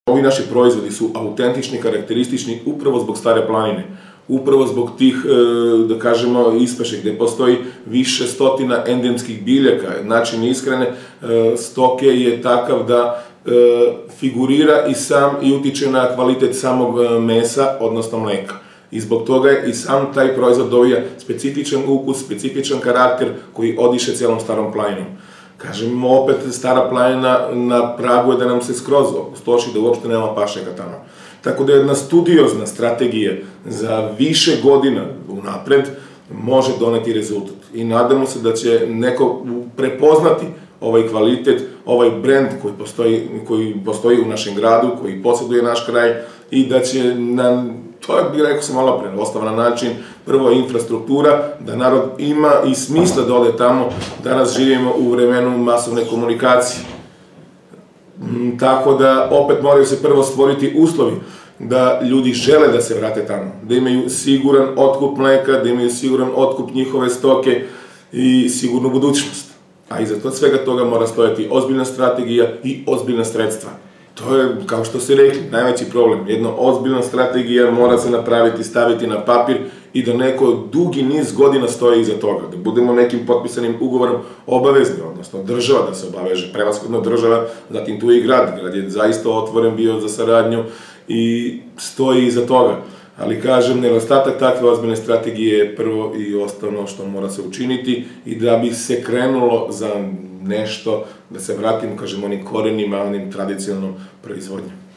Ovi naši proizvodi su autentični, karakteristični upravo zbog Stare planine. Upravo zbog tih, da kažemo, ispaše gde postoji više stotina endemskih biljaka. Način ishrane stoke je takav da figurira i utiče na kvalitet samog mesa, odnosno mleka. I zbog toga i sam taj proizvod dobija specifičan ukus, specifičan karakter koji odiše celom Starom planinom. Kažem, opet, Stara planina na pragu je da nam se skroz opustoši, da uopšte nema pašnjaka tamo. Tako da jedna studiozna strategija za više godina unapred može doneti rezultat. I nadamo se da će neko prepoznati ovaj kvalitet, ovaj brend koji postoji u našem gradu, koji posjeduje naš kraj i da će nam, to je, bih rekao sam malo pre, osnovan način, prvo infrastruktura, da narod ima i smisla da ode tamo. Danas živimo u vremenu masovne komunikacije. Tako da, opet moraju se prvo stvoriti uslovi da ljudi žele da se vrate tamo, da imaju siguran otkup mleka, da imaju siguran otkup njihove stoke i sigurnu budućnost. A iza svega toga mora stojati ozbiljna strategija i ozbiljna sredstva. To je, kao što ste rekli, najveći problem. Jedna ozbiljna strategija mora se napraviti, staviti na papir i da neko dugi niz godina stoji iza toga. Da budemo nekim potpisanim ugovorom obavezni, odnosno država da se obaveže, prevashodno država, zatim tu i grad. Grad je zaista otvoren bio za saradnju i stoji iza toga. Ali, kažem, nedostatak takve ozbiljne strategije je prvo i osnovno što mora se učiniti i da bi se krenulo za nešto, da se vratimo, kažem, onim korenima, onim tradicionalnom proizvodnjom.